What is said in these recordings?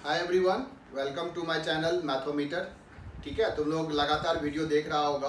Hi everyone, welcome to my channel Mathometer. ठीक है, तुम लोग लगातार वीडियो देख रहा होगा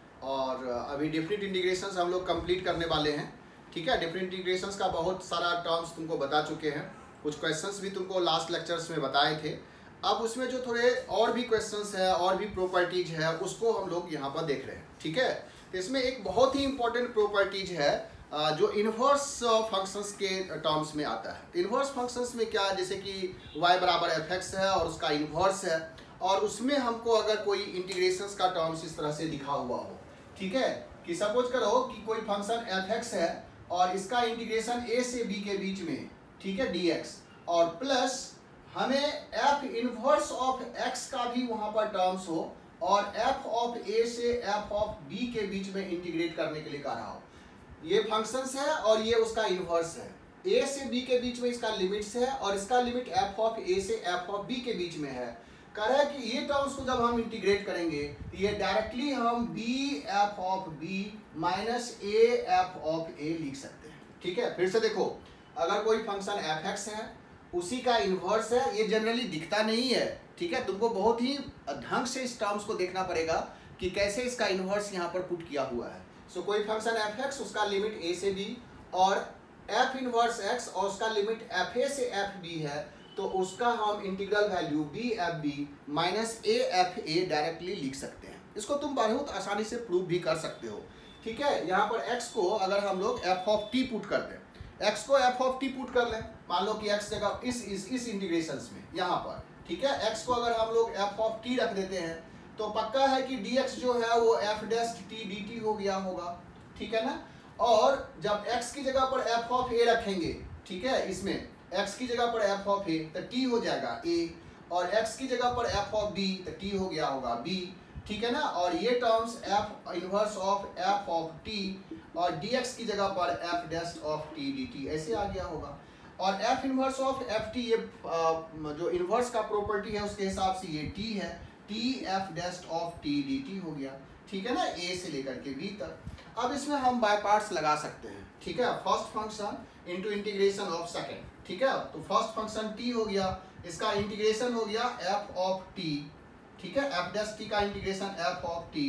और अभी डिफरेंट इंटीग्रेशंस हम लोग कंप्लीट करने वाले हैं। ठीक है, डिफरेंट इंटीग्रेशंस का बहुत सारा टर्म्स तुमको बता चुके हैं, कुछ क्वेश्चंस भी तुमको लास्ट लेक्चर्स में बताए थे। अब उसमें जो थोड़े और भी क्वेश्चंस है और भी प्रॉपर्टीज है उसको हम लोग यहाँ पर देख रहे हैं। ठीक है, तो इसमें एक बहुत ही इंपॉर्टेंट प्रॉपर्टीज है जो इन्वर्स फंक्शंस के टर्म्स में आता है। इन्वर्स फंक्शंस में क्या है, जैसे कि y बराबर fx है और उसका इन्वर्स है, और उसमें हमको अगर कोई इंटीग्रेशंस का टर्म्स इस तरह से दिखा हुआ हो, ठीक है, कि सपोज करो कि कोई फंक्शन fx है और इसका इंटीग्रेशन a से b के बीच में, ठीक है, dx, और प्लस हमें f इन्वर्स ऑफ x का भी वहां पर टर्म्स हो और f ऑफ a से f ऑफ b के बीच में इंटीग्रेट करने के लिए कह रहा हो। ये फंक्शंस है और ये उसका इन्वर्स है। a से b के बीच में इसका लिमिट्स है और इसका लिमिट f ऑफ a से f ऑफ b के बीच में है। कह रहा है कि ये टर्म्स को जब हम इंटीग्रेट करेंगे तो ये डायरेक्टली हम b f of b minus a f of a लिख सकते हैं। ठीक है, फिर से देखो, अगर कोई फंक्शन fx है, उसी का इन्वर्स है, ये जनरली दिखता नहीं है। ठीक है, तुमको बहुत ही ढंग से इस टर्म्स को देखना पड़ेगा कि कैसे इसका इन्वर्स यहाँ पर पुट किया हुआ है। सो कोई फंक्शन fx, उसका लिमिट a से b और f इनवर्स x और उसका लिमिट fa से fb है, तो उसका हम integral value b f b minus a f a directly लिख सकते हैं। इसको तुम बहुत आसानी से प्रूव भी कर सकते हो। ठीक है, यहाँ पर x को अगर हम लोग f ऑफ t पुट कर दें, x को f ऑफ t पुट कर लें, मान लो कि x जगह इस इंटीग्रेशंस में यहाँ पर, ठीक है, x को अगर हम लोग f ऑफ t रख देते हैं तो पक्का है कि dx जो है वो f डैश t dt हो गया होगा। ठीक है ना, और जब x की जगह पर f ऑफ a रखेंगे, ठीक है, इसमें x की जगह पर f ऑफ a तो t हो जाएगा a, और x की जगह पर f ऑफ b तो t हो गया होगा b। ठीक है ना, और ये terms f inverse of f of t और dx की जगह पर f dash of t dt ऐसे आ गया होगा। और f इनवर्स ऑफ ft, ये जो इनवर्स का प्रॉपर्टी है उसके हिसाब से ये t है, t f dash of t dt हो गया। ठीक है ना, a से लेकर के b तक। अब इसमें हम बाय पार्ट्स लगा सकते हैं। ठीक है, first function into integration of second. ठीक है, तो फर्स्ट फंक्शन t हो गया, इसका इंटीग्रेशन हो गया f ऑफ t। ठीक है, f डैश t का इंटीग्रेशन f ऑफ t,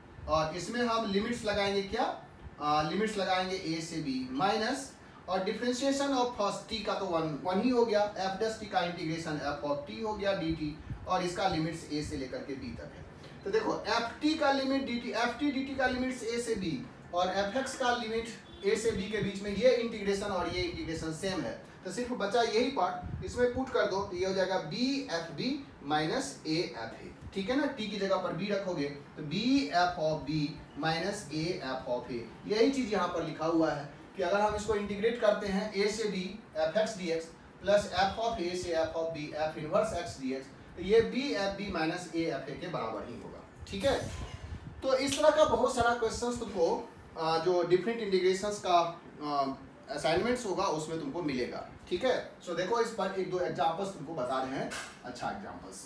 और इसमें हम लिमिट्स लगाएंगे, क्या लिमिट्स लगाएंगे a से b माइनस, और डिफरेंशिएशन ऑफ फर्स्ट t का तो वन ही हो गया, f डैश t का इंटीग्रेशन f ऑफ t हो गया dt, और इसका लिमिट्स a से लेकर के b तक है। तो देखो ft का लिमिट dt, ft dt का लिमिट्स a से b और fx का लिमिट a से b के बीच में, ये इंटीग्रेशन और ये इंटीग्रेशन सेम है, तो सिर्फ बचा यही पार्ट, इसमें पुट कर दो तो ये हो जाएगा b f b minus a f a। ठीक है ना, t की जगह पर b रखोगे तो b f of b minus a f of a, यही चीज यहाँ पर लिखा हुआ है कि अगर हम इसको इंटीग्रेट करते हैं a से b fx dx plus f of a से f of b f inverse x dx, तो ये b f b minus a f a के बराबर ही होगा। ठीक है, तो इस तरह का बहुत सारा क्वेश्चंस तुमको जो डिफरेंट इंटीग्रेशंस का असाइनमेंट्स होगा उसमें तुमको मिलेगा। ठीक है, सो देखो इस पर एक दो एग्जांपल्स तुमको बता रहे हैं, अच्छा एग्जांपल्स।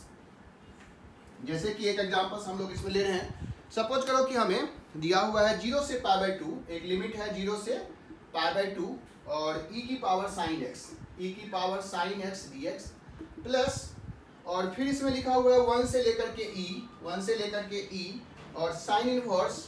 जैसे कि एक एग्जांपल्स हम लोग इसमें ले रहे हैं। सपोज करो कि हमें दिया हुआ है 0 से π/2, एक लिमिट है 0 से π/2 और e की power sin x dx plus, और फिर इसमें लिखा हुआ है 1 से लेकर के e और sine inverse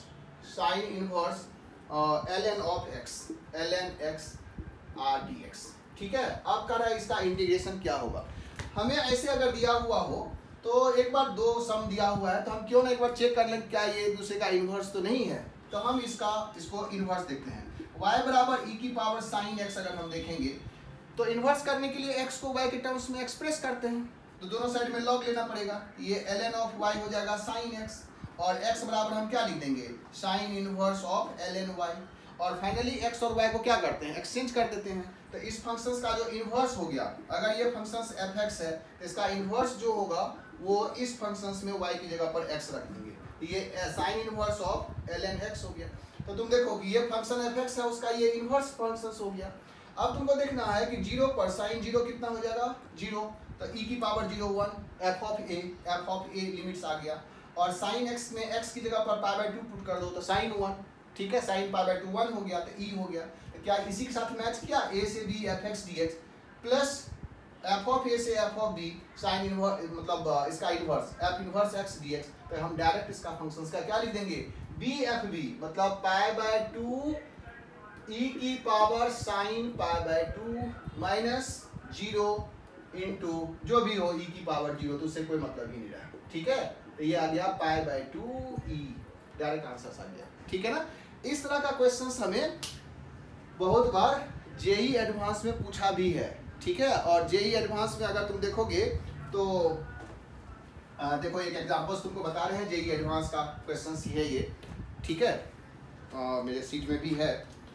ln of x r dx। ठीक है, अब कह रहा है इसका इंटीग्रेशन क्या होगा। हमें ऐसे अगर दिया हुआ हो तो एक बार दो सम दिया हुआ है तो हम क्यों ना एक बार चेक कर लें क्या ये एक दूसरे का इन्वर्स तो नहीं है। तो हम इसको इन्वर्स देखते हैं। y बराबर e की पावर sin x अगर हम देखेंगे तो इन्वर्स करने के लिए x को y के टर्म्स में एक्सप्रेस करते हैं, तो दोनों साइड में लॉग लेना पड़ेगा, ये ln ऑफ y हो जाएगा sin x, और x बराबर हम क्या लिख देंगे, sin inverse of ln y, और फाइनली x और y को क्या करते हैं, एक्सचेंज कर देते हैं। तो इस फंक्शंस का जो इन्वर्स हो गया, अगर ये फंक्शंस fx है तो इसका इन्वर्स जो होगा वो इस फंक्शंस में y की जगह पर x रख देंगे, तो ये sin inverse of ln x हो गया। तो तुम देखो कि ये फंक्शन fx है, उसका ये इन्वर्स फंक्शंस हो गया। अब तुमको देखना है कि 0 पर sin 0 कितना हो जाएगा, 0, तो e की power 0 1 f of a limits आ गया, और sin x में x की जगह पर π/2 पुट कर दो तो sin 1, ठीक है, sin π/2 1 हो गया तो e हो गया। तो क्या इसी के साथ मैच किया, a से b fx dx plus f of a से f of b sine inverse मतलब इसका inverse f inverse x d x, तो हम डायरेक्ट इसका फंक्शन का क्या लिख देंगे, बी एफ बी मतलब पाई बाय 2 ई की power sine pi by 2 minus 0 into जो भी हो ई की पावर 0, तो उससे कोई मतलब ही नहीं रहा, ठीक है। तो ये आ गया pi by 2 e, direct answer आ गया, ठीक है ना। इस तरह का क्वेश्चन हमें बहुत बार जेई एडवांस में पूछा भी है, ठीक है। और जेई एडवांस में अगर तुम देखोगे तो देखो एक एग्जांपल्स तुमको बता रहे हैं जेई एडवांस का क्वेश्चन ही है ये, ठीक है। मेरे सीट में भी है,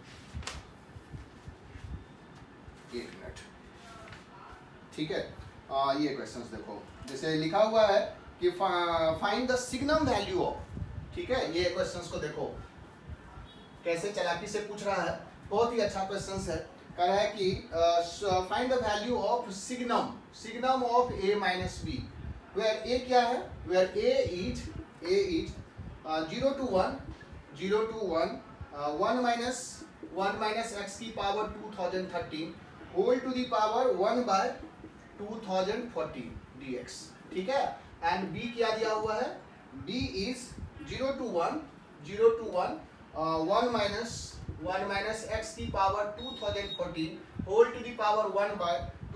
एक मिनट, ठीक है। ये क्वेश्चंस देखो, जैसे लिखा हुआ है कि find the signum value of, ठीक है। ये क्वेश्चंस को देखो कैसे चालाकी से पूछ रहा है, बहुत ही अच्छा क्वेश्चंस है। कह रहा है कि find the value of signum of a minus b, where a क्या है, where a is 0 to 1 1 minus x की power 2013 whole to the power 1 by 2014 dx, ठीक है। एंड बी क्या दिया हुआ है, b is 0 to 1 1 minus x की power 2014 whole to the power 1 by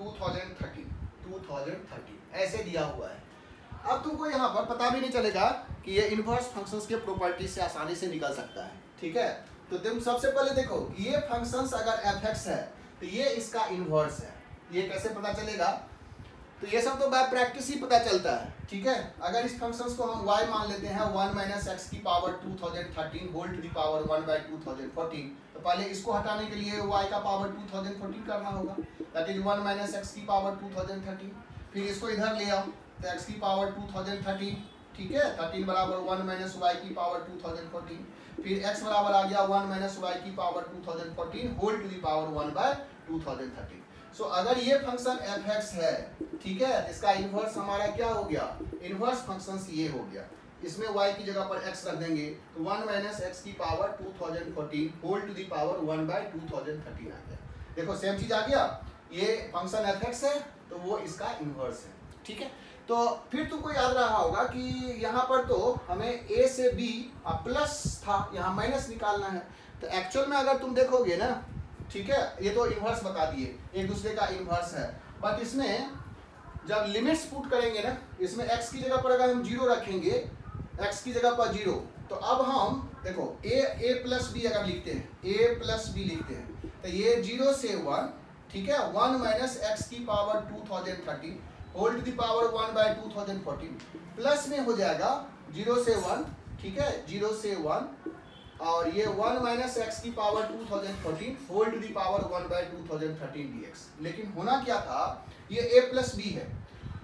2013 ऐसे दिया हुआ है। अब तुमको यहाँ पर पता भी नहीं चलेगा कि ये इनवर्स फंक्शंस के प्रॉपर्टी से आसानी से निकल सकता है, ठीक है। तो तुम सबसे पहले देखो ये फंक्शंस अगर fx है तो ये इसका इनवर्स है, ये कैसे पता चलेगा, तो ये सब तो बाय प्रैक्टिस ही पता चलता है, ठीक है। अगर इस फंक्शंस को हम y मान लेते हैं 1 माइनस एक्स की power 2013 whole to the power 1 by 2014, तो पहले इसको हटाने के लिए y का पावर 2014 करना होगा, दैट इज 1 माइनस एक्स की पावर 2013। फिर इसको इधर ले आओ तो x की पावर 2013, ठीक है, 13 बराबर 1 माइनस y की पावर 2014, फिर x बराबर आ गया 1 माइनस y की power 2014 whole to the power 1 by 2013। So अगर ये फंक्शन fx है, ठीक है, इसका इनवर्स हमारा क्या हो गया, इनवर्स फंक्शन ये हो गया। इसमें y की जगह पर x रख देंगे तो 1 माइनस एक्स की power 2014 whole to the power 1 by 2013 आ गया। देखो सेम चीज आ गया, ये फंक्शन fx है तो वो इसका इनवर्स है, ठीक है। तो फिर तुमको याद रहा होगा कि यहाँ पर तो हमें a से b प्लस था, यहाँ माइनस निकालना है। तो एक्चुअल में अगर तुम देखोगे ना, ठीक है, ये तो इनवर्स बता दिए, एक दूसरे का इनवर्स है, बट इसमें जब लिमिट्स पुट करेंगे ना, इसमें x की जगह पर अगर हम 0 रखेंगे, x की जगह पर 0, तो अब हम देखो a प्लस बी अगर लिखते हैं, a प्लस बी लिखते हैं, तो ये 0 से 1, ठीक है, 1 माइनस एक्स की power 2013 whole to the power 1 by 2014 plus में हो जाएगा 0 से 1, ठीक है, 0 से 1, और ये 1 माइनस एक्स की power 2014 whole to the power 1 by 2013 dx। लेकिन होना क्या था, ये a प्लस बी है,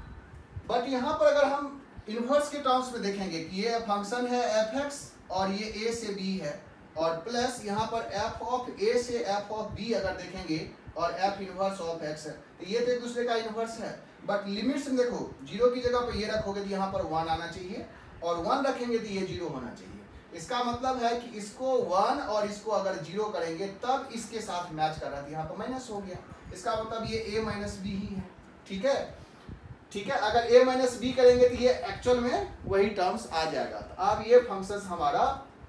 बट यहाँ पर अगर हम इनवर्स के टर्म्स में देखेंगे कि ये फंक्शन है fx और ये a से b है, और प्लस यहाँ पर f ऑफ a से f ऑफ b अगर देखेंगे और f इनवर्स ऑफ x है, तो ये तो एक दूसरे का इनवर्स है। बट लिमिट्स में देखो 0 की जगह पर ये रखोगे तो यहाँ पर 1 आना चाहिए, और 1 रखेंगे तो ये 0 होना चाहिए। इसका मतलब है कि इसको 1 और इसको अगर 0 करेंगे तब इसके साथ मैच कर रहा था, यहाँ पर माइनस हो गया, इसका मतलब ये a माइनस बी ही है, ठीक है, ठीक है। अगर a माइनस बी करेंगे तो ये एक्चुअल में वही टर्म्स आ जाएगा। तो अब ये फंक्शन हमारा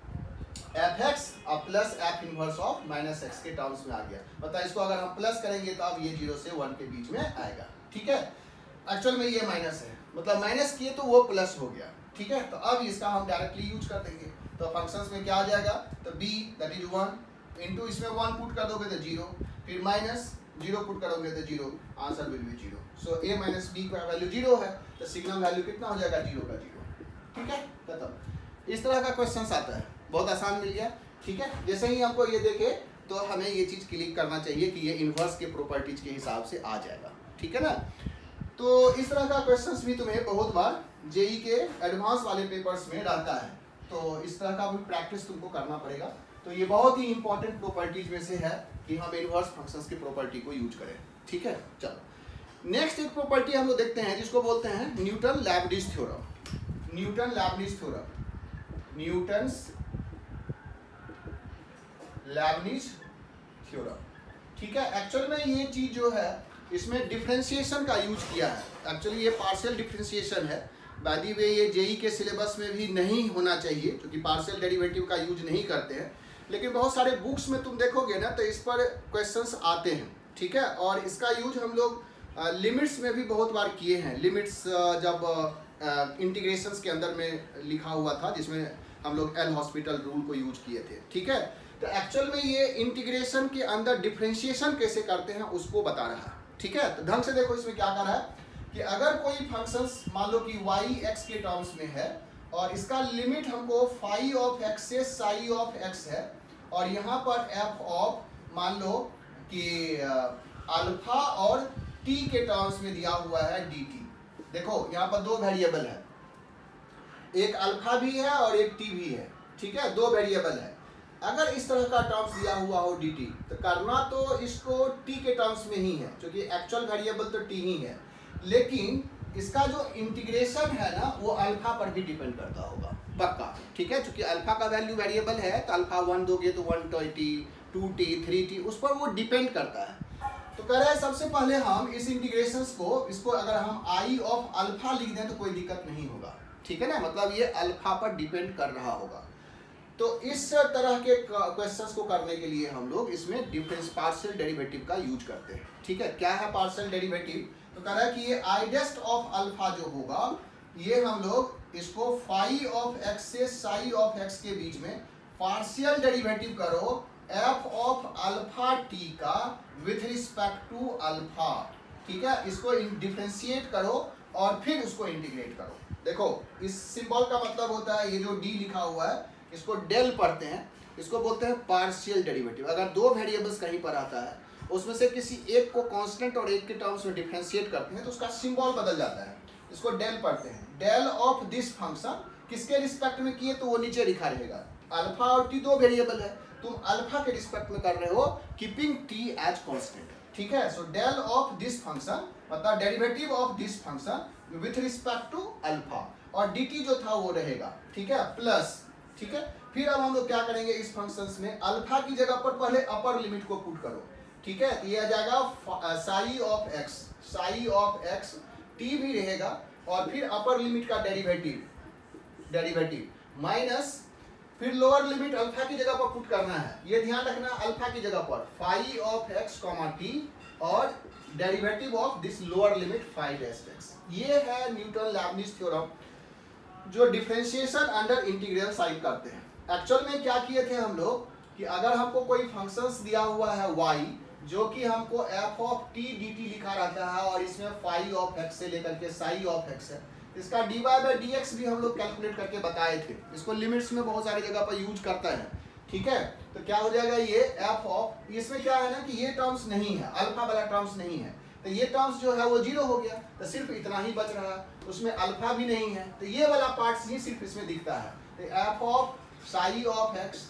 fx और plus f inverse of minus x के टर्म्स में आ गया। मतलब इसको अगर हम प्लस करेंगे तो अब ये 0 से 1 के बीच में आएगा, ठीक है। एक्चुअल में ये माइनस है, मतलब माइनस किए तो वो प्लस हो गया, ठीक है। तो अब इसका हम डायरेक्टली यूज कर देंगे, तो फंक्शंस में क्या आ जाएगा, तो b दैट इज 1 इंटू इसमें 1 पुट कर दोगे तो 0, फिर माइनस 0 पुट करोगे तो 0, answer will be 0। So a minus b का वैल्यू 0 है, तो सिग्नम वैल्यू कितना हो जाएगा, 0 का 0, ठीक है। खत्म। इस तरह का क्वेश्चन आता है, बहुत आसान मिल गया, ठीक है। जैसे ही हमको ये देखे तो हमें ये चीज़ क्लिक करना चाहिए कि ये इनवर्स के प्रॉपर्टीज के हिसाब से आ जाएगा, ठीक है ना। तो इस तरह का क्वेश्चंस भी तुम्हें बहुत बार जेई के एडवांस वाले पेपर्स में रहता है, तो इस तरह का भी प्रैक्टिस तुमको करना पड़ेगा। तो ये बहुत ही इंपॉर्टेंट प्रॉपर्टीज में से है कि हम इनवर्स फंक्शंस की प्रॉपर्टी को यूज करें, ठीक है। चलो नेक्स्ट एक प्रॉपर्टी हम लोग देखते हैं जिसको बोलते हैं Newton Leibniz theorem. Newton Leibniz theorem, Newton's Leibniz theorem, ठीक है। एक्चुअल में ये चीज जो है इसमें डिफ्रेंशिएशन का यूज किया है। एक्चुअली ये पार्शियल डिफ्रेंशिएशन है, बाय द वे ये जेई के सिलेबस में भी नहीं होना चाहिए क्योंकि पार्शियल डेरिवेटिव का यूज नहीं करते हैं, लेकिन बहुत सारे बुक्स में तुम देखोगे ना तो इस पर क्वेश्चंस आते हैं, ठीक है। और इसका यूज हम लोग लिमिट्स में भी बहुत बार किए हैं। लिमिट्स जब इंटीग्रेशंस के अंदर में लिखा हुआ था जिसमें हम लोग एल हॉस्पिटल रूल को यूज किए थे, ठीक है। तो एक्चुअल में ये इंटीग्रेशन के अंदर डिफ्रेंशिएशन कैसे करते हैं उसको बता रहा है, ठीक है। तो ढंग से देखो इसमें क्या कर रहा है कि अगर कोई फंक्शंस मान लो कि y x के टर्म्स में है और इसका लिमिट हमको फाई ऑफ x से साई ऑफ x है और यहाँ पर f ऑफ मान लो कि अल्फा और t के टर्म्स में दिया हुआ है dt। देखो यहाँ पर दो वेरिएबल है, एक अल्फा भी है और एक t भी है, ठीक है, दो वेरिएबल है। अगर इस तरह का टर्म्स दिया हुआ हो dt तो करना तो इसको t के टर्म्स में ही है क्योंकि एक्चुअल वेरिएबल तो t ही है, लेकिन इसका जो इंटीग्रेशन है ना वो अल्फा पर भी डिपेंड करता होगा पक्का, ठीक है। क्योंकि अल्फा का वैल्यू वेरिएबल है तो अल्फा 1 दोगे तो 1t 2t 3t उस पर वो डिपेंड करता है। तो कह रहे हैं सबसे पहले हम इस इंटीग्रेशंस को इसको अगर हम आई ऑफ अल्फा लिख दें तो कोई दिक्कत नहीं होगा, ठीक है ना, मतलब ये अल्फा पर डिपेंड कर रहा होगा। तो इस तरह के क्वेश्चंस को करने के लिए हम लोग इसमें डिफरेंस पार्शियल डेरिवेटिव का यूज करते हैं, ठीक है। क्या है पार्शियल डेरिवेटिव? तो कह रहा है कि ये आई डेस्ट ऑफ अल्फा जो होगा ये हम लोग इसको फाई ऑफ एक्स से साई ऑफ एक्स के बीच में पार्शियल डेरिवेटिव करो एफ ऑफ अल्फा टी का विथ रिस्पेक्ट टू अल्फा, ठीक है। इसको डिफरेंशिएट करो और फिर उसको इंटीग्रेट करो। देखो इस सिंबल का मतलब होता है ये जो डी लिखा हुआ है इसको डेल पढ़ते हैं, इसको बोलते हैं पार्शियल डेरिवेटिव। अगर दो वेरिएबल्स कहीं पर आता है उसमें से किसी एक को कांस्टेंट और एक के टर्म्स में डिफरेंशिएट करते हैं तो उसका सिंबल बदल जाता है, इसको डेल पढ़ते हैं। डेल ऑफ दिस फंक्शन किसके रिस्पेक्ट में किए तो वो नीचे लिखा रहेगा। अल्फा और टी दो वेरिएबल है, तुम अल्फा के रिस्पेक्ट में कर रहे हो कीपिंग टी एज कांस्टेंट, ठीक है। So del of this function मतलब derivative of this function with respect to alpha और dt जो था वो रहेगा, ठीक है, प्लस, ठीक है। फिर अब हम लोग क्या करेंगे इस फंक्शंस में अल्फा की जगह पर पहले अपर लिमिट को पुट करो, ठीक है। तो ये आ जाएगा साई ऑफ एक्स टी भी रहेगा और फिर अपर लिमिट का डेरिवेटिव माइनस फिर लोअर लिमिट अल्फा की जगह पर पुट करना है। ये ध्यान रखना अल्फा की जगह पर phi of x comma t और derivative of this lower limit phi dash x. ये है न्यूटन लैबनिज थ्योरम जो डिफरेंशिएशन अंडर इंटीग्रल साइन करते हैं। एक्चुअल में क्या किए थे हम लोग कि अगर हमको कोई फंक्शंस दिया हुआ है y जो कि हमको f ऑफ t dt लिखा रहता है और इसमें फाई ऑफ x से लेकर के साई ऑफ x है, इसका dy बाय dx भी हम लोग कैलकुलेट करके बताए थे। इसको लिमिट्स में बहुत सारी जगह पर यूज करता है, ठीक है। तो क्या हो जाएगा ये f ऑफ, इसमें क्या है ना कि ये टर्म्स नहीं है, अल्फा वाला टर्म्स नहीं है, तो ये टर्म्स जो है वो जीरो हो गया, तो सिर्फ इतना ही बच रहा है, उसमें अल्फा भी नहीं है, तो ये वाला पार्ट ही सिर्फ इसमें दिखता है। तो f of psi of x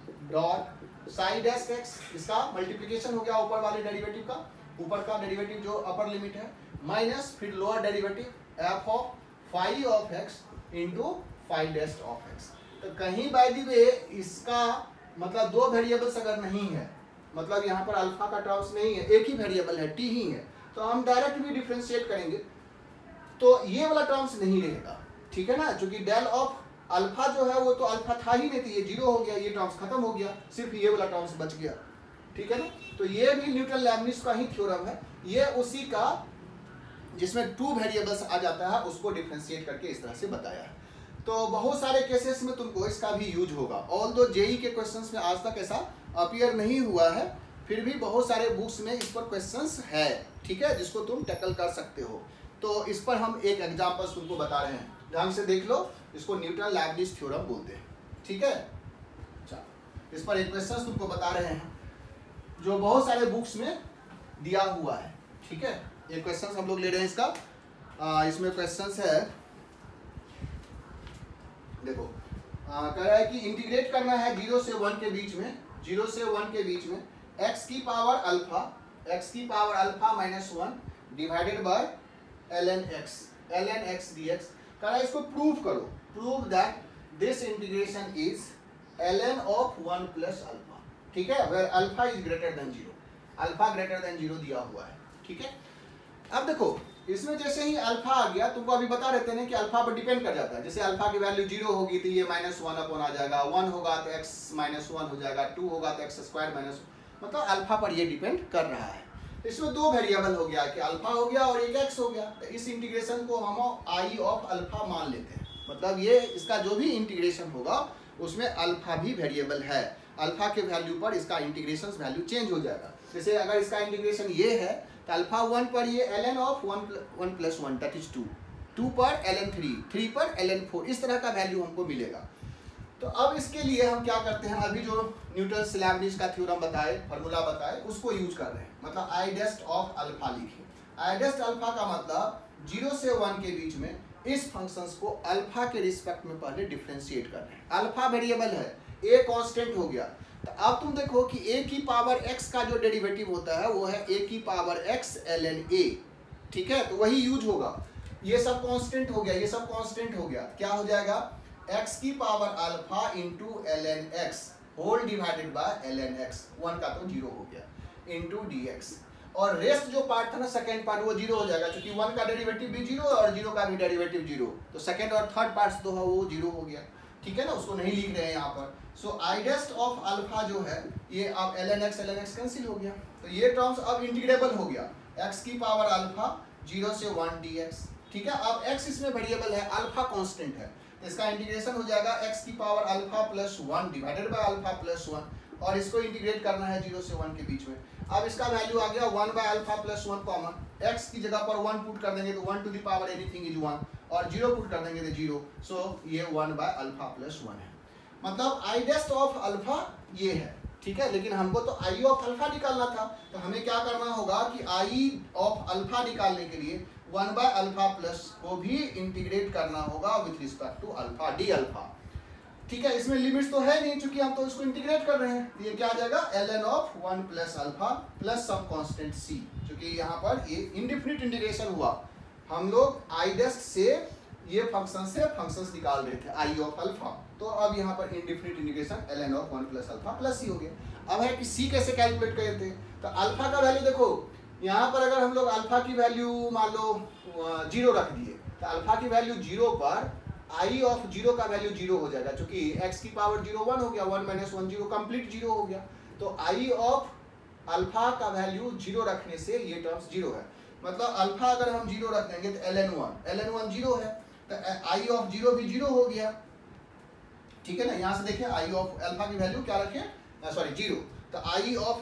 dot psi dash x, इसका मल्टीप्लिकेशन हो गया ऊपर वाले डेरिवेटिव का, ऊपर का डेरिवेटिव जो अपर लिमिट है, माइनस फिर lower derivative f of phi of x into phi dash of x. तो कहीं बाय द वे इसका मतलब दो वेरिएबल्स अगर नहीं है, मतलब यहाँ पर अल्फा का टर्म्स नहीं है, एक ही वेरिएबल है टी ही है, तो हम डायरेक्ट भी डिफरेंशिएट करेंगे तो ये वाला टर्म्स नहीं रहेगा, ठीक है ना। क्योंकि डेल ऑफ अल्फा जो है वो तो अल्फा था ही नहीं, तो ये जीरो हो गया, ये टर्म्स खत्म हो गया, सिर्फ ये वाला टर्म्स बच गया, ठीक है ना। तो ये भी न्यूटन लैबनिज का ही थ्योरम है, ये उसी का जिसमें टू वेरिएबल्स आ जाता है उसको डिफरेंशिएट करके इस तरह से बताया है। तो बहुत सारे केसेस में तुमको इसका भी यूज होगा। ऑल्दो जेई के क्वेश्चंस में आज तक ऐसा अपीयर नहीं हुआ है, फिर भी बहुत सारे बुक्स में इस पर क्वेश्चंस है, ठीक है, जिसको तुम टैकल कर सकते हो। तो इस पर हम एक एग्जाम्पल तुमको बता रहे हैं, ध्यान से देख लो। इसको न्यूटन लैबनिज थ्योरम बोलते हैं, ठीक है। अच्छा, इस पर एक क्वेश्चन तुमको बता रहे हैं जो बहुत सारे बुक्स में दिया हुआ है, ठीक है। एक क्वेश्चन हम लोग ले रहे हैं इसका, इसमें क्वेश्चन है, देखो कह रहा है कि इंटीग्रेट करना है 0 से 1 के बीच में, 0 से 1 के बीच में x की power alpha minus 1 divided by ln x dx। कह रहा है इसको प्रूव करो, prove that this integration is ln of 1 plus alpha, ठीक है, where alpha is greater than 0, alpha greater than 0 दिया हुआ है, ठीक है। अब देखो इसमें जैसे ही अल्फा आ गया, तुमको अभी बता रहे थे ना कि अल्फा पर डिपेंड कर जाता है। जैसे अल्फा की वैल्यू 0 होगी तो ये -1 अपन आ जाएगा, 1 होगा तो x -1 हो जाएगा, 2 होगा तो x स्क्वायर माइनस, मतलब अल्फा पर ये डिपेंड कर रहा है। तो इसमें दो वेरिएबल हो गया कि अल्फा हो गया और एक x हो गया। तो इस इंटीग्रेशन को हम आई ऑफ अल्फा मान लेते हैं, मतलब ये इसका जो भी इंटीग्रेशन होगा उसमें अल्फा भी वेरिएबल है, अल्फा के वैल्यू पर इसका इंटीग्रेशन वैल्यू चेंज हो जाएगा। जैसे अगर इसका इंटीग्रेशन ये है तो अल्फा 1 पर ये ln ऑफ 1 + 1 दैट इज 2, 2 पर ln 3, 3 पर ln 4, इस तरह का वैल्यू हमको मिलेगा। तो अब इसके लिए हम क्या करते हैं, अभी जो न्यूटन लेबनिज का थ्योरम बताए, फार्मूला बताए, उसको यूज कर रहे हैं। मतलब आई डेस्ट ऑफ अल्फा लिखे। आई डेस्ट अल्फा का मतलब 0 से 1 के बीच में इस फंक्शंस को अल्फा के रिस्पेक्ट में पहले डिफरेंशिएट कर रहे हैं। अल्फा वेरिएबल है, ए कांस्टेंट हो गया। तो अब तुम देखो कि a की पावर x का जो डेरिवेटिव होता है वो है a की पावर x ln a, ठीक है। तो वही यूज होगा। ये सब कांस्टेंट हो गया, ये सब कांस्टेंट हो गया, क्या हो जाएगा x की power alpha into ln x whole divided by ln x, 1 का तो 0 हो गया, इंटू dx। और रेस्ट जो पार्ट था ना सेकेंड पार्ट वो 0 हो जाएगा, क्योंकि 1 का डेरिवेटिव भी 0 और 0 का भी डेरिवेटिव 0, तो सेकेंड और थर्ड पार्ट तो है वो 0 हो गया, ठीक है ना। उसको नहीं लिख रहे हैं यहाँ पर। सो आई डेस्ट ऑफ अल्फा जो है ये अब ln x कैंसिल हो गया, तो ये टर्म्स अब इंटीग्रेबल हो गया, x की पावर अल्फा 0 से 1 dx, ठीक है। अब x इसमें वेरिएबल है, अल्फा कांस्टेंट है, तो इसका इंटीग्रेशन हो जाएगा x की power alpha plus 1 divided by alpha plus 1, और इसको इंटीग्रेट करना है 0 से 1 के बीच में। अब इसका वैल्यू आ गया 1 by alpha plus 1 common, x की जगह पर 1 पुट कर देंगे तो 1 to the power anything is 1, और 0 पुट कर देंगे तो 0, सो ये 1 बाय अल्फा प्लस 1 है। मतलब आई डेस्ट ऑफ अल्फा ये है, ठीक है। लेकिन हमको तो आई ऑफ अल्फा निकालना था, तो हमें क्या करना होगा कि आई ऑफ अल्फा निकालने के लिए 1 बाय अल्फा प्लस को भी इंटीग्रेट करना होगा with respect to alpha d alpha, ठीक है। इसमें लिमिट्स तो है नहीं, चूंकि हम तो इसको इंटीग्रेट कर रहे हैं। ये क्या आ जाएगा ln of 1 plus alpha plus some constant c, क्योंकि यहाँ पर ये इनडिफिनिट इंटीग्रेशन हुआ। हम लोग आई डेस्ट से ये फंक्शंस निकाल रहे थे आई ऑफ अल्फा, तो अब यहाँ पर indifferent integration ln of 1 plus alpha plus c हो गया। अब है कि c कैसे कैलकुलेट करते हैं, तो अल्फा का वैल्यू देखो, यहाँ पर अगर हम लोग अल्फा की वैल्यू मान लो 0 रख दिए, तो अल्फा की वैल्यू 0 पर आई ऑफ 0 का वैल्यू 0 हो जाएगा, क्योंकि x की पावर 0 1 हो गया, 1 माइनस 1 0, कंप्लीट 0 हो गया। तो आई ऑफ अल्फा का वैल्यू 0 रखने से ये टर्म्स 0 है। मतलब अल्फा अगर हम 0 रख देंगे तो ln 1 0 है, तो आई ऑफ 0 भी 0 हो गया, ठीक है ना। यहाँ से देखिए आई ऑफ अल्फा की वैल्यू क्या रखे, सॉरी 0, तो आई ऑफ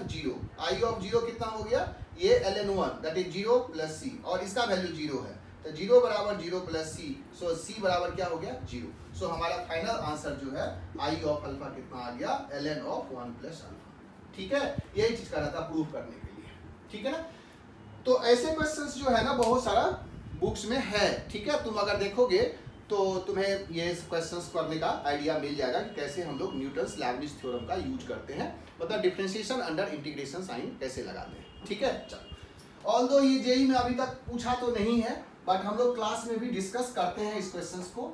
0 कितना हो गया, ये ln 1 that is 0 plus c, और इसका वैल्यू 0 है, तो 0 बराबर 0 प्लस c, सो c बराबर क्या हो गया 0। सो हमारा फाइनल आंसर जो है आई ऑफ अल्फा कितना आ गया ln ऑफ 1 प्लस अल्फा, ठीक है। यही चीज कर रहा था प्रूफ करने के लिए, ठीक है ना। तो ऐसे क्वेश्चंस जो है ना बहुत सारा बुक्स में है, ठीक है। तुम अगर देखोगे तो तुम्हें ये क्वेश्चंस करने का आइडिया मिल जाएगा कि कैसे हम लोग न्यूटन लेबनिज थ्योरम का यूज करते हैं, मतलब डिफरेंशिएशन अंडर इंटीग्रेशन साइन कैसे लगाते हैं, ठीक है। चलो, ऑल्दो ये जेई में अभी तक पूछा तो नहीं है, बट हम लोग क्लास में भी डिस्कस करते हैं इस क्वेश्चंस को,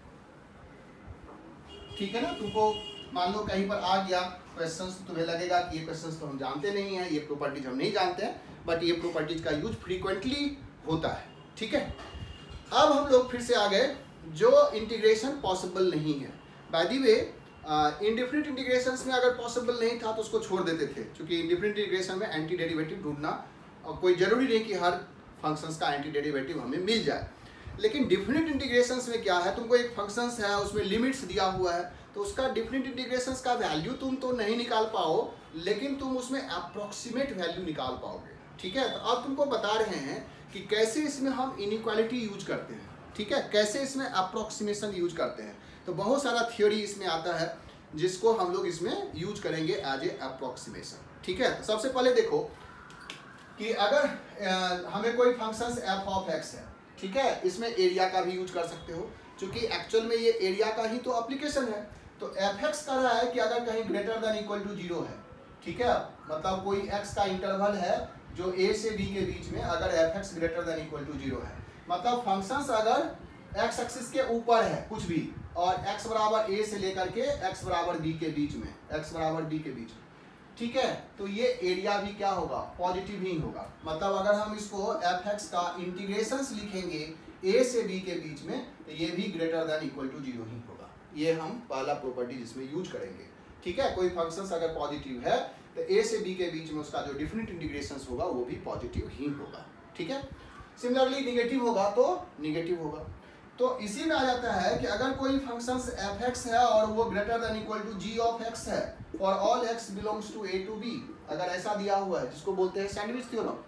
ठीक है ना। तुमको मान लो कहीं पर आ गया क्वेश्चंस, तुम्हें लगेगा कि ये क्वेश्चंस तो हम जानते नहीं है, ये प्रॉपर्टीज हम नहीं जानते हैं, बट ये प्रॉपर्टीज का यूज फ्रीक्वेंटली होता है, ठीक है। अब हम लोग फिर से आ गए जो इंटीग्रेशन पॉसिबल नहीं है। By the way indifferent integrations में अगर पॉसिबल नहीं था तो उसको छोड़ देते थे, क्योंकि इंडिफरेंट इंटीग्रेशन में एंटी डेरिवेटिव ढूंढना, और कोई जरूरी नहीं कि हर फंक्शंस का एंटी डेरिवेटिव हमें मिल जाए। लेकिन डिफरेंट इंटीग्रेशंस में क्या है, तुमको एक फंक्शंस है उसमें लिमिट्स दिया हुआ है, तो उसका डिफरेंट इंटीग्रेशंस का वैल्यू तुम तो नहीं निकाल पाओ, लेकिन तुम उसमें अप्रोक्सीमेट वैल्यू निकाल पाओगे, ठीक है। तो अब तुमको बता रहे हैं कि कैसे इसमें हम इनइक्वालिटी यूज करते हैं, ठीक है, कैसे इसमें अप्रोक्सीमेशन यूज करते हैं। तो बहुत सारा थ्योरी इसमें आता है जिसको हम लोग इसमें यूज करेंगे एज ए अप्रोक्सीमेशन, ठीक है। तो सबसे पहले देखो कि अगर हमें कोई फंक्शन एफ ऑफ एक्स है, ठीक है, इसमें एरिया का भी यूज कर सकते हो, क्योंकि एक्चुअल में ये एरिया का ही तो एप्लीकेशन है। तो एफ एक्स कह रहा है कि अगर कहीं ग्रेटर देन इक्वल टू 0 है, ठीक है, मतलब कोई एक्स का इंटरवल है जो a से b के बीच में, अगर f x greater than equal to 0 है, मतलब फंक्शंस अगर एक्स एक्सिस के ऊपर है कुछ भी, और x बराबर a से लेकर के x बराबर b के बीच में, x बराबर b के बीच में, ठीक है, तो ये एरिया भी क्या होगा, पॉजिटिव ही होगा। मतलब अगर हम इसको एफ एक्स का इंटीग्रेशंस लिखेंगे ए से बी के बीच में, तो ये भी ग्रेटर देन इक्वल टू 0 ही होगा। ये हम पहला प्रॉपर्टी जिसमें यूज करेंगे। ठीक है, कोई फंक्शंस अगर पॉजिटिव है तो ए से बी के बीच में उसका जो डिफरेंट इंटीग्रेशंस होगा वो भी पॉजिटिव ही होगा। ठीक है, सिमिलरली निगेटिव होगा तो निगेटिव होगा। तो इसी में आ जाता है कि अगर कोई फंक्शंस एफ एक्स है और वो greater than equal to g of x है for all x belongs to a to b, अगर ऐसा दिया हुआ है जिसको बोलते हैं सैंडविच थ्योरम,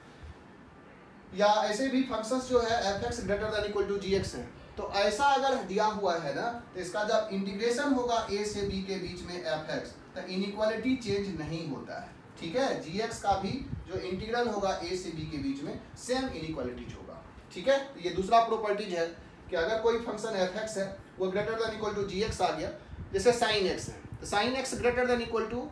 या ऐसे भी फंक्शंस जो है f x greater than equal to g x है, तो ऐसा अगर दिया हुआ है ना, तो इसका जब इंटीग्रेशन होगा ए से बी के बीच में एफ एक्स, तो इनइक्वालिटी चेंज नहीं होता है। ठीक है, जी एक्स का भी जो इंटीग्रल होगा ए से बी के बीच में सेम इनइक्वालिटीज होगा। ठीक है, तो ये दूसरा प्रॉपर्टीज है कि अगर कोई फंक्शन एफ एक्स है वो greater than equal to g x आ गया, जैसे साइन एक्स है, तो sine x greater than equal to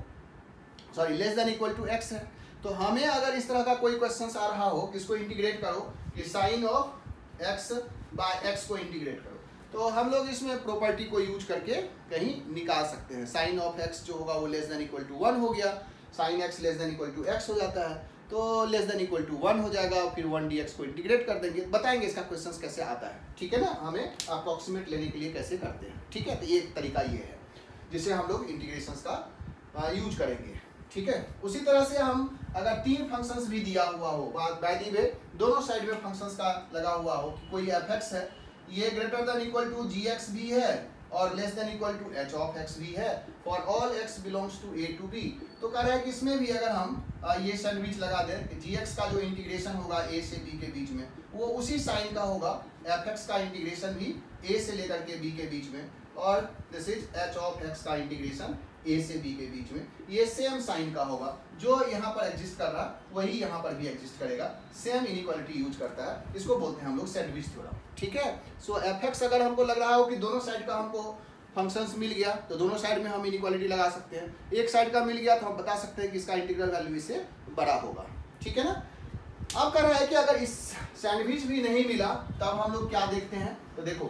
less than equal to x है, तो हमें अगर इस तरह का कोई क्वेश्चन आ रहा हो कि इसको इंटीग्रेट करो कि sine of x by x को इंटीग्रेट करो, तो हम लोग इसमें प्रॉपर्टी को यूज करके कहीं निकाल सकते हैं। साइन ऑफ एक्स जो होगा वो लेस देन इक्वल टू 1 हो गया, sine x less than equal to x हो जाता है, तो लेस देन इक्वल टू 1 हो जाएगा, फिर 1 डी एक्स को इंटीग्रेट कर देंगे। बताएंगे इसका क्वेश्चन कैसे आता है। ठीक है ना, हमें अप्रॉक्सीमेट लेने के लिए कैसे करते हैं। ठीक है, तो ये तरीका ये है जिससे हम लोग इंटीग्रेशंस का यूज करेंगे। ठीक है, उसी तरह से हम अगर 3 फंक्शंस भी दिया हुआ हो, बाय द वे दोनों साइड में फंक्शंस का लगा हुआ हो कि कोई एफ एक्स है, ये greater than equal to g x भी है और less than equal to h of x भी है for all x belongs to a to b, तो कह रहा है कि इसमें भी अगर हम ये सैंडविच लगा दें कि जी एक्स का जो इंटीग्रेशन होगा ए से बी के बीच में वो उसी साइन का होगा, एफ एक्स का इंटीग्रेशन भी ए से लेकर के बी के बीच में, और this is h of x का इंटीग्रेशन ए से बी के बीच में, ये सेम साइन का होगा। जो यहाँ पर एग्जिस्ट कर रहा वही यहाँ पर भी एग्जिस्ट करेगा, सेम इनइक्वालिटी यूज करता है, इसको बोलते हैं हम लोग सैंडविच थ्योरम। ठीक है, सो एफ एक्स अगर हमको लग रहा हो कि दोनों साइड का हमको फंक्शंस मिल गया तो दोनों साइड में हम इनइक्वालिटी लगा सकते हैं। एक साइड का मिल गया तो हम बता सकते हैं कि इसका इंटीग्रल वैल्यू इससे बड़ा होगा। ठीक है ना, अब कह रहा है कि अगर इस सैंडविच भी नहीं मिला तब हम लोग क्या देखते हैं, तो देखो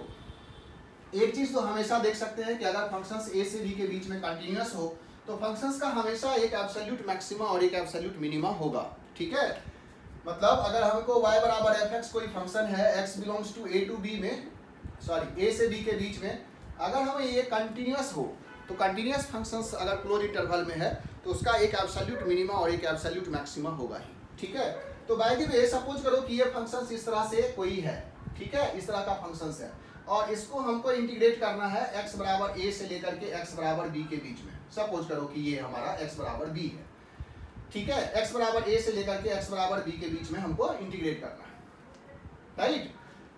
एक चीज तो हमेशा देख सकते हैं कि अगर फंक्शंस ए से बी के बीच में कंटिन्यूअस हो तो फंक्शंस का हमेशा एक एब्सोल्यूट मैक्सिमा और एक एब्सोल्यूट मिनिमा होगा। ठीक है, मतलब अगर हमको y बराबर एफ एक्स कोई फंक्शन है x belongs to a to b में, ए से बी के बीच में, अगर हमें ये कंटिन्यूअस हो तो कंटिन्यूअस फंक्शंस अगर क्लोज इंटरवल में है तो उसका एक एब्सोल्यूट मिनिमा और एक एब्सोल्यूट मैक्सिमा होगा ही। ठीक है, तो बाय द वे सपोज करो कि ये फंक्शंस इस तरह से कोई है, ठीक है, इस तरह का फंक्शंस है और इसको हमको इंटीग्रेट करना है x बराबर a से लेकर के x बराबर b के बीच में। सपोज करो कि ये हमारा x बराबर b है। ठीक है, x बराबर a से लेकर के x बराबर b के बीच में हमको इंटीग्रेट करना है, राइट।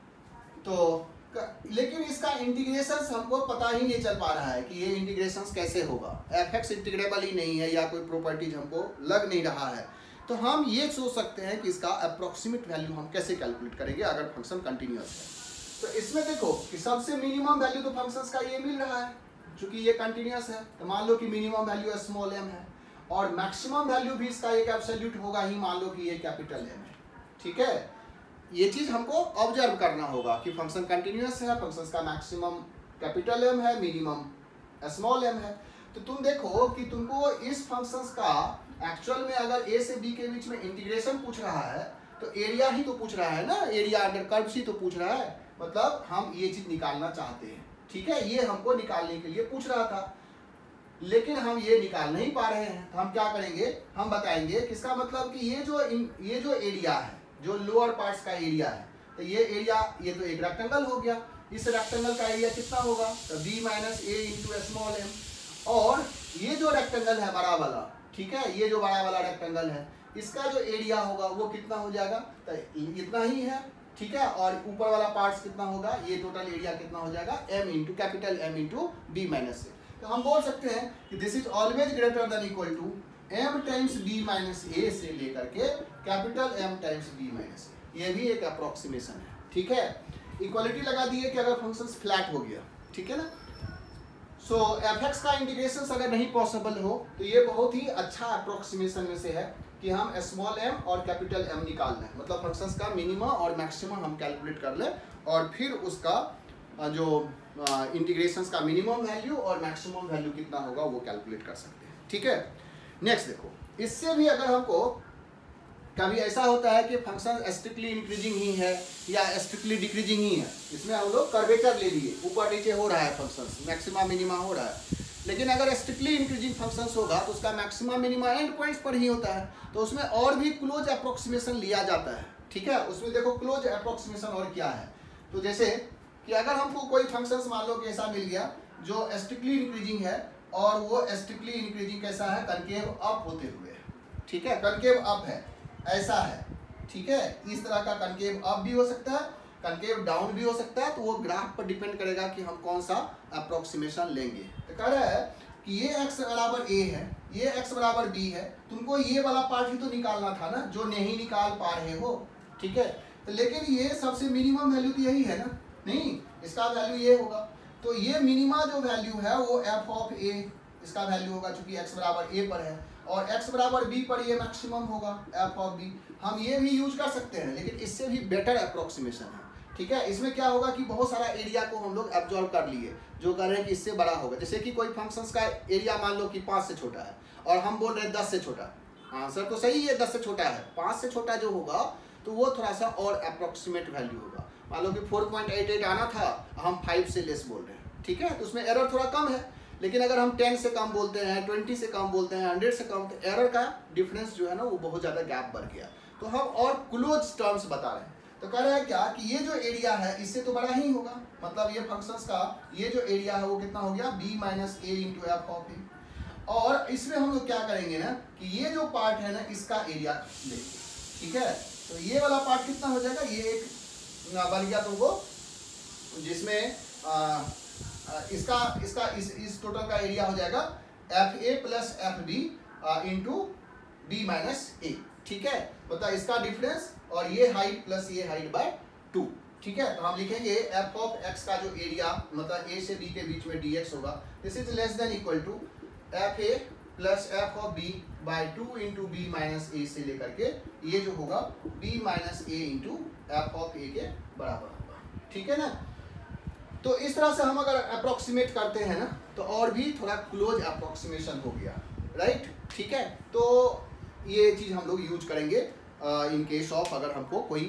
तो लेकिन इसका इंटीग्रेशन हमको पता ही नहीं चल पा रहा है कि ये इंटीग्रेशन कैसे होगा, एफ एक्स इंटीग्रेबल ही नहीं है या कोई प्रॉपर्टीज हमको लग नहीं रहा है, तो हम ये सोच सकते हैं कि इसका अप्रोक्सीमेट वैल्यू हम कैसे कैलकुलेट करेंगे अगर फंक्शन कंटिन्यूअस है। तो इसमें देखो कि सबसे मिनिमम वैल्यू तो फंक्शंस का ये मिल रहा है, क्योंकि ये कंटिन्यूअस है, तो मान लो कि मिनिमम वैल्यू स्मॉल m है और मैक्सिमम वैल्यू भी इसका एक एब्सोल्यूट होगा ही, मान लो कि ये कैपिटल M है। ठीक है, ये चीज हमको ऑब्जर्व करना होगा कि फंक्शन कंटिन्यूअस है, फंक्शंस का मैक्सिमम कैपिटल M है, मिनिमम स्मॉल m है। तो तुम देखो कि तुमको इस फंक्शंस का एक्चुअल में अगर a से b के बीच में इंटीग्रेशन पूछ रहा है तो एरिया ही तो पूछ रहा है ना, एरिया अंडर कर्व ही तो पूछ रहा है, मतलब हम ये चीज निकालना चाहते हैं। ठीक है, ये हमको निकालने के लिए पूछ रहा था लेकिन हम ये निकाल नहीं पा रहे हैं, तो हम क्या करेंगे, हम बताएंगे कि इसका मतलब कि ये जो एरिया है, जो लोअर पार्ट्स का एरिया है, तो ये एरिया, ये तो एक रेक्टेंगल हो गया, इस रेक्टेंगल का एरिया कितना होगा, तो b minus a into small m, और ये जो रेक्टेंगल है बड़ा वाला, ठीक है, ये जो बड़ा वाला रेक्टेंगल है इसका जो एरिया होगा वो कितना हो जाएगा, तो इतना ही है। ठीक है, और ऊपर वाला पार्ट्स कितना होगा, ये टोटल एरिया कितना हो जाएगा, m into capital M into b minus a. तो हम बोल सकते हैं कि this is always greater than equal to m times b minus a से लेकर के capital M times b minus a. ये भी एक अप्रोक्सीमेशन है। ठीक है, इक्वालिटी लगा दी है कि अगर फंक्शन फ्लैट हो गया, ठीक है ना। सो एफ एक्स का इंटीग्रेशन अगर नहीं पॉसिबल हो तो ये बहुत ही अच्छा अप्रोक्सीमेशन में से है कि हम स्मॉल m और कैपिटल M निकाल लें, मतलब फंक्शंस का मिनिमम और मैक्सिमम हम कैलकुलेट कर लें और फिर उसका जो इंटीग्रेशंस का मिनिमम वैल्यू और मैक्सिमम वैल्यू कितना होगा वो कैलकुलेट कर सकते हैं। ठीक है, नेक्स्ट देखो, इससे भी अगर हमको कभी ऐसा होता है कि फंक्शन स्ट्रिक्टली इंक्रीजिंग ही है या स्ट्रिक्टली डिक्रीजिंग ही है, इसमें हम लोग कर्वेचर ले लिए, ऊपर नीचे हो रहा है फंक्शन, मैक्सिमा मिनिमा हो रहा है। लेकिन अगर स्ट्रिक्टली इंक्रीजिंग फंक्शंस होगा तो उसका मैक्सिमा मिनिमा एंड पॉइंट्स पर ही होता है, तो उसमें और भी क्लोज अप्रोक्सीमेशन लिया जाता है। ठीक है, उसमें देखो क्लोज अप्रोक्सीमेशन और क्या है, तो जैसे कि अगर हमको कोई फंक्शंस मान लो कि ऐसा मिल गया जो स्ट्रिक्टली इंक्रीजिंग है और वो स्ट्रिक्टली इंक्रीजिंग कैसा है, कनकेव अप होते हुए, ठीक है, कनकेव अप है, ऐसा है, ठीक है, इस तरह का कनकेव अप भी हो सकता है, कनकेव डाउन भी हो सकता है। तो वो ग्राफ पर डिपेंड करेगा कि हम कौन सा अप्रोक्सीमेशन लेंगे। तो कह रहा है कि ये x बराबर a है, ये x बराबर b है, तुमको ये वाला पार्ट ही तो निकालना था ना, जो नहीं निकाल पा रहे हो, ठीक है। तो लेकिन ये सबसे मिनिमम वैल्यू तो यही है ना, नहीं, इसका वैल्यू ये होगा, तो ये मिनिमा जो वैल्यू है वो f ऑफ a इसका वैल्यू होगा, चूंकि x बराबर a पर है और x बराबर b पर ये मैक्सिमम होगा f ऑफ b। हम ये भी यूज कर सकते हैं, लेकिन इससे भी बेटर अप्रोक्सीमेशन है, ठीक है। इसमें क्या होगा कि बहुत सारा एरिया को हम लोग एब्जॉर्व कर लिए, जो कह रहे हैं कि इससे बड़ा होगा। जैसे कि कोई फंक्शंस का एरिया मान लो कि 5 से छोटा है और हम बोल रहे हैं 10 से छोटा, आंसर तो सही है 10 से छोटा है, 5 से छोटा जो होगा तो वो थोड़ा सा और अप्रोक्सीमेट वैल्यू होगा। मान लो कि 4.88 आना था, हम 5 से लेस बोल रहे हैं, ठीक है, तो उसमें एरर थोड़ा कम है। लेकिन अगर हम 10 से कम बोलते हैं, 20 से कम बोलते हैं, 100 से कम, तो एरर का डिफरेंस जो है ना वो बहुत ज़्यादा गैप बढ़ गया। तो हम और क्लोज टर्म्स बता रहे हैं, तो कह रहा है क्या कि ये जो एरिया है इससे तो बड़ा ही होगा, मतलब ये फंक्शंस का ये जो एरिया है वो कितना हो गया, b minus a into f of a. और इसमें हम लोग क्या करेंगे ना कि ये जो पार्ट है ना इसका एरिया लेंगे, ठीक है। तो ये वाला पार्ट कितना हो जाएगा, ये एक बन गया तुमको, जिसमें इस टोटल का एरिया हो जाएगा f a plus f b into b minus a, ठीक है, मतलब इसका डिफरेंस और ये हाइट प्लस ये हाइट बाय 2, ठीक है। तो हम लिखेंगे एफ ऑफ एक्स का जो एरिया मतलब ए से बी के बीच में dx होगा, this is less than equal to f a plus f of b by 2 into b minus a से लेकर के ये जो होगा b minus a into f of a के बराबर होगा, ठीक है ना। तो इस तरह से हम अगर अप्रोक्सीमेट करते हैं ना तो और भी थोड़ा क्लोज अप्रोक्सीमेशन हो गया, राइट, ठीक है। तो ये चीज़ हम लोग यूज करेंगे इन केस ऑफ अगर हमको कोई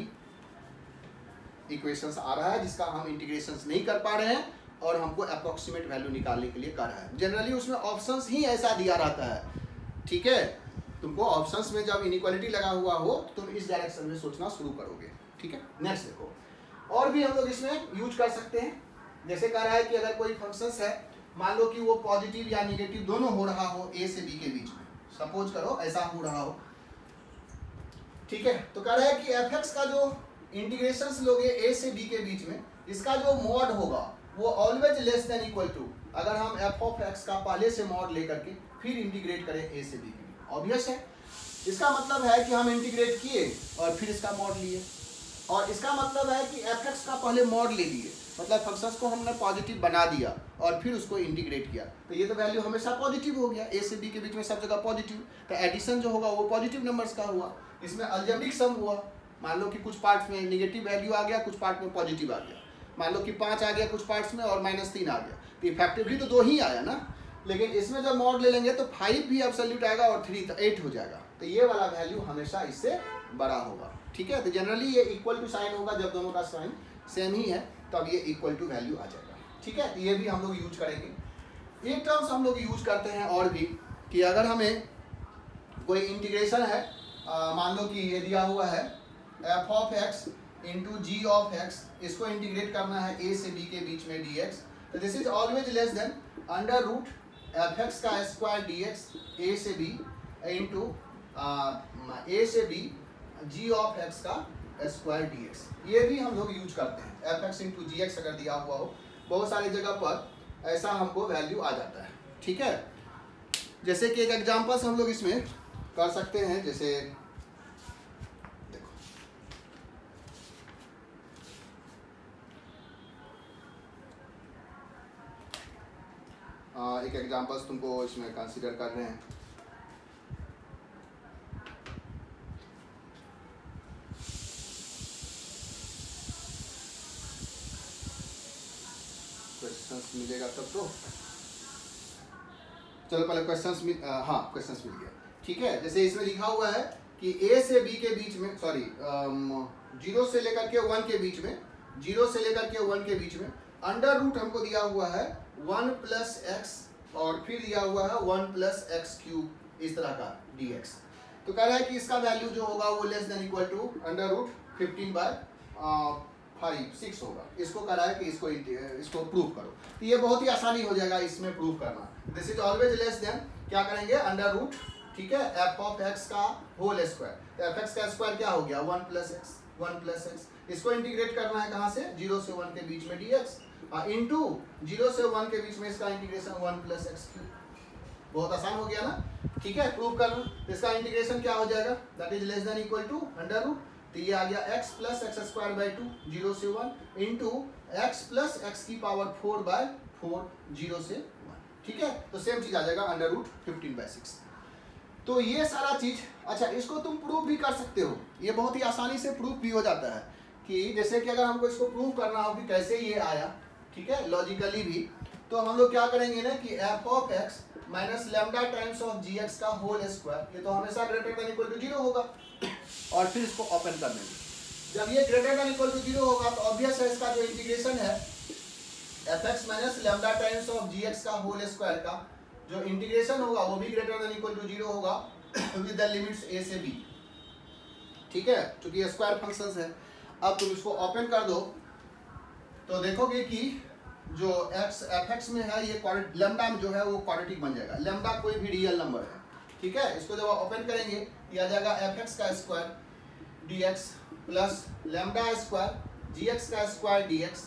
इक्वेशंस आ रहा है जिसका हम इंटीग्रेशंस नहीं कर पा रहे हैं और हमको अप्रोक्सीमेट वैल्यू निकालने के लिए कर रहा है। जनरली उसमें ऑप्शंस ही ऐसा दिया रहता है, ठीक है। तुमको ऑप्शंस में जब इनइक्वालिटी लगा हुआ हो तो तुम इस डायरेक्शन में सोचना शुरू करोगे, ठीक है। नेक्स्ट देखो, और भी हम लोग इसमें यूज कर सकते हैं। जैसे कह रहा है कि अगर कोई फंक्शंस है, मान लो कि वो पॉजिटिव या निगेटिव दोनों हो रहा हो ए से बी के बीच में, सपोज करो ऐसा हो रहा हो, ठीक है। तो कह रहा है कि एफ एक्स का जो इंटीग्रेशंस लोगे ए से बी के बीच में, इसका जो मॉड होगा वो always less than equal to, अगर हम एफ ऑफ एक्स का पहले से मॉड लेकर के फिर इंटीग्रेट करें ए से बी के बीच, ऑब्वियस है। इसका मतलब है कि हम इंटीग्रेट किए और फिर इसका मॉड लिए, और इसका मतलब है कि एफ एक्स का पहले मॉड ले लिए, मतलब फंक्शंस को हमने पॉजिटिव बना दिया और फिर उसको इंटीग्रेट किया, तो ये तो वैल्यू हमेशा पॉजिटिव हो गया, ए से बी के बीच में सब जगह पॉजिटिव, तो एडिशन जो होगा वो पॉजिटिव नंबर्स का हुआ। इसमें अलजेब्रिक सम हुआ, मान लो कि कुछ पार्ट्स में निगेटिव वैल्यू आ गया, कुछ पार्ट में पॉजिटिव आ गया, मान लो कि 5 आ गया कुछ पार्ट्स में और -3 आ गया, तो इफेक्टिवली तो 2 ही आया ना। लेकिन इसमें जब मॉड ले लेंगे तो 5 भी एब्सोल्यूट आएगा और 3 तो 8 हो जाएगा, तो ये वाला वैल्यू हमेशा इससे बड़ा होगा, ठीक है। तो जनरली ये इक्वल टू साइन होगा, जब दोनों का साइन सेम ही है तब ये इक्वल टू वैल्यू आ जाएगा, ठीक है। तो ये भी हम लोग यूज करेंगे। एक टर्म्स हम लोग यूज करते हैं और भी कि अगर हमें कोई इंटीग्रेशन है, मान लो कि ये दिया हुआ है f of x into g of x, इसको इंटीग्रेट करना है ए से बी के बीच में dx, तो this is always less than under root f x का स्क्वायर dx ए से बी इंटू ए से बी जी ऑफ एक्स का स्क्वायर dx। ये भी हम लोग यूज करते हैं, f x into g x अगर दिया हुआ हो, बहुत सारी जगह पर ऐसा हमको वैल्यू आ जाता है, ठीक है। जैसे कि एक एग्जांपल्स हम लोग इसमें कर सकते हैं, जैसे देखो एक एग्जांपल्स तुमको इसमें कंसीडर कर रहे हैं। क्वेश्चंस मिलेगा तब तो, चलो पहले क्वेश्चंस हाँ क्वेश्चंस मिल गया। ठीक है, जैसे इसमें लिखा हुआ है कि ए से बी के बीच में, सॉरी 0 से लेकर के 1 के बीच में, 0 से लेकर के 1 के बीच में अंडर रूट हमको दिया हुआ है 1 प्लस एक्स और फिर दिया हुआ है 1 प्लस एक्स क्यूब, इस तरह का dx। तो कह रहा है कि इसका वैल्यू जो होगा वो less than equal to under root 15/6 होगा। इसको कह रहा है कि इसको प्रूव करो। तो ये बहुत ही आसानी हो जाएगा इसमें प्रूव करना। This is always less than, क्या करेंगे, अंडर रूट, ठीक है, एफ ऑफ एक्स का होल स्क्वायर। तो एफ एक्स का स्क्वायर क्या हो गया, 1 प्लस एक्स, 1 प्लस एक्स। इसको इंटीग्रेट करना है कहाँ से, 0 से 1 के बीच में dx इंटू 0 से 1 के बीच में इसका इंटीग्रेशन 1 प्लस एक्स क्यूब। बहुत आसान हो गया ना, ठीक है, प्रूव करना। इसका इंटीग्रेशन क्या हो जाएगा, that is less than equal to under root, तो ये आ गया x plus x square by 2 0 से 1 इंटू एक्स प्लस एक्स की पावर 4/4 0 से 1, ठीक है। तो सेम चीज आ जाएगा अंडर रूट 15/6। तो ये सारा चीज, अच्छा इसको तुम प्रूव भी कर सकते हो, ये बहुत ही आसानी से प्रूव भी हो जाता है कि जैसे कि अगर हमको इसको प्रूव करना हो कि कैसे ये आया, ठीक है, लॉजिकली भी, तो हम लोग क्या करेंगे ना कि f of x minus lambda times of g x का होल स्क्वायर, ये तो हमेशा ग्रेटर देन इक्वल टू 0 होगा, और फिर इसको ओपन कर देंगे। जब ये ग्रेटर देन इक्वल टू 0 होगा तो ऑब्वियस है इसका जो इंटीग्रेशन है f x minus lambda times of g x का होल स्क्वायर का जो इंटीग्रेशन होगा वो भी ग्रेटर देन इक्वल टू 0 होगा विद द लिमिट्स a से b, ठीक है, क्योंकि ये स्क्वायर फंक्शंस है। अब तुम इसको ओपन कर दो तो देखोगे कि जो x एफ एक्स में है ये लैम्डा जो है वो क्वाड्रेटिक बन जाएगा। लैम्डा कोई भी रियल नंबर है, ठीक है। इसको जब ओपन करेंगे ये आ जाएगा एफ एक्स का square dx plus lambda square g x का स्क्वायर dx,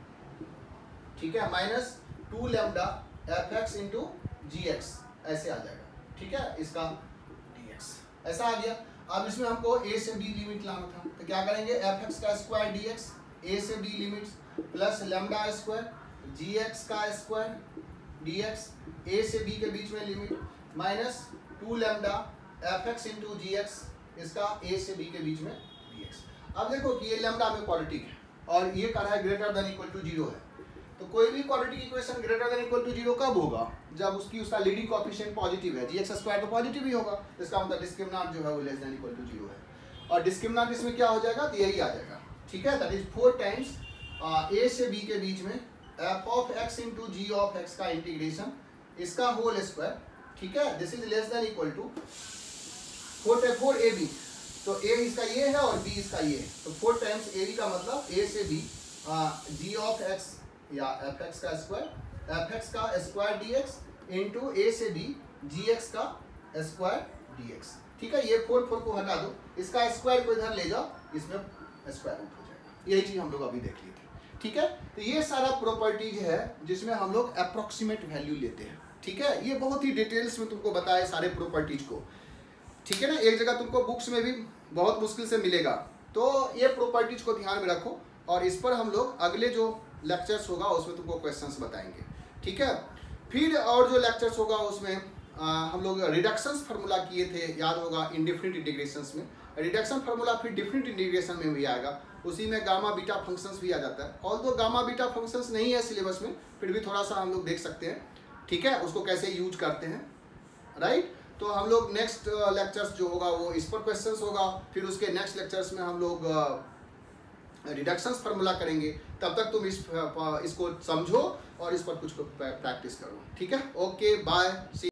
ठीक है, minus 2 lambda f x into g x, ऐसे आ जाएगा, ठीक है, इसका dx ऐसा आ गया। अब इसमें हमको a से b लिमिट लाना था, तो क्या करेंगे, एफ एक्स का स्क्वायर dx a से b limits plus lambda square g x का स्क्वायर dx a से b के बीच में limit minus 2 lambda f x into g x, इसका a से b के बीच में dx। अब देखो कि ये लैम्डा में क्वाड्रेटिक है और ये कह रहा है ग्रेटर देन इक्वल टू 0 है। तो कोई भी quadratic equation greater than equal to 0 कब होगा, जब उसका लीडिंग कोएफिशिएंट पॉजिटिव है, जी एक्स स्क्वायर तो पॉजिटिव ही होगा, इसका मतलब डिस्क्रिमिनेंट जो है वो लेस देन इक्वल टू 0 है। और डिस्क्रिमिनेंट इसमें क्या हो जाएगा, तो यही आ जाएगा, ठीक है, दैट इज 4 टाइम्स a से b के बीच में f of x into g of x का इंटीग्रेशन, इसका होल स्क्वायर, ठीक है, this is less than equal to 4 ab, तो a इसका ये है और b इसका ये है, तो 4 टाइम्स ab का मतलब a से b g ऑफ x या एफ एक्स का स्क्वायर, एफ एक्स का स्क्वायर dx इंटू a से b जी एक्स का स्क्वायर dx, ठीक है। ये 4 को हटा दो, इसका स्क्वायर को इधर ले जाओ, इसमें स्क्वायर रूट हो जाएगा। यही चीज हम लोग अभी देख लिए थे, ठीक है। तो ये सारा प्रॉपर्टीज है जिसमें हम लोग अप्रोक्सीमेट वैल्यू लेते हैं, ठीक है। ये बहुत ही डिटेल्स में तुमको बताया सारे प्रॉपर्टीज को, ठीक है ना। एक जगह तुमको बुक्स में भी बहुत मुश्किल से मिलेगा, तो ये प्रॉपर्टीज को ध्यान में रखो और इस पर हम लोग अगले जो लेक्चर्स होगा उसमें तुमको क्वेश्चंस बताएंगे, ठीक है। फिर और जो लेक्चर्स होगा उसमें हम लोग रिडक्शंस फार्मूला किए थे, याद होगा, इनडिफरेंट इंटीग्रेशंस में रिडक्शन फार्मूला, फिर डिफरेंट इंटीग्रेशन में भी आएगा, उसी में गामा बीटा फंक्शंस भी आ जाता है। ऑल्दो गामा बीटा फंक्शंस नहीं है सिलेबस में, फिर भी थोड़ा सा हम लोग देख सकते हैं, ठीक है, उसको कैसे यूज करते हैं, राइट। तो हम लोग नेक्स्ट लेक्चर्स जो होगा वो इस पर क्वेश्चंस होगा, फिर उसके नेक्स्ट लेक्चर्स में हम लोग रिडक्शंस फार्मूला करेंगे। तब तक तुम इसको समझो और इस पर कुछ प्रैक्टिस करो, ठीक है। Okay, bye.